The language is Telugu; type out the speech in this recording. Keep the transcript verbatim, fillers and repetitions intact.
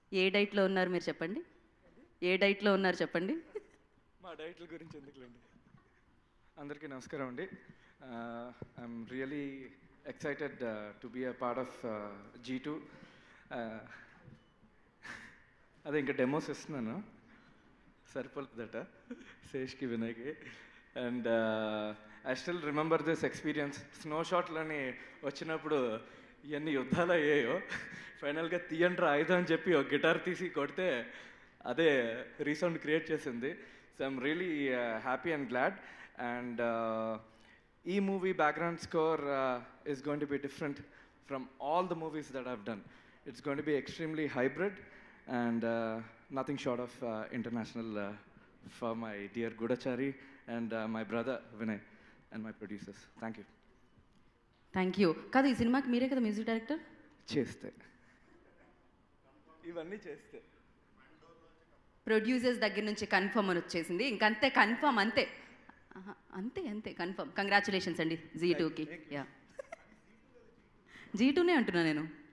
ఏ డైట్లో ఉన్నారు మీరు చెప్పండి, ఏ డైట్లో ఉన్నారు చెప్పండి. మా డైట్ల గురించి ఎందుకులేండి. అందరికీ నమస్కారం అండి. I'm really excited to be a part of G two. అదే ఇంకా డెమోస్ ఇస్తున్నాను, సరిపోలేదట శేష్కి వినయ్కి. And I still remember this experience. Snow షాట్లని వచ్చినప్పుడు ఇవన్నీ యుద్ధాలు అయ్యాయో, ఫైనల్గా తీయంట్రా ఆయుధం అని చెప్పి ఒక గిటార్ తీసి కొడితే అదే రీసౌండ్ క్రియేట్ చేసింది. So I'm really happy and glad. And ఈ movie background score is going to be different from all the movies that I've done. It's going to be extremely hybrid and uh, nothing short of uh, international uh, for my dear Goodachari and uh, my brother Vinay and my producers. Thank you. Thank you. Kada ee cinema ki mere kada music director cheste ivanni cheste producers దగ్గర నుంచి కన్ఫర్మ్ అని వచ్చేసింది. ఇంకంతే కన్ఫర్మ్, అంతే అంతే అంతే కన్ఫర్మ్. కంగ్రాచులేషన్స్ అండి జీ టూకి. యా జీ టూనే అంటున్నా నేను.